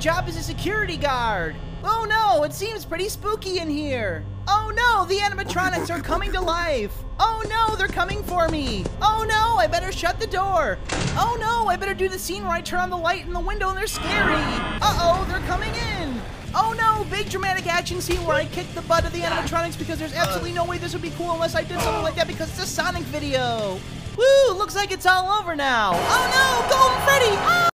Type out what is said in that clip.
job as a security guard. Oh no, it seems pretty spooky in here. Oh no, the animatronics are coming to life. Oh no, they're coming for me. Oh no, I better shut the door. Oh no, I better do the scene where I turn on the light in the window and they're scary. Uh-oh, they're coming in. Oh no, big dramatic action scene where I kick the butt of the animatronics because there's absolutely no way this would be cool unless I did something like that because it's a Sonic video. Woo, looks like it's all over now. Oh no, Golden Freddy.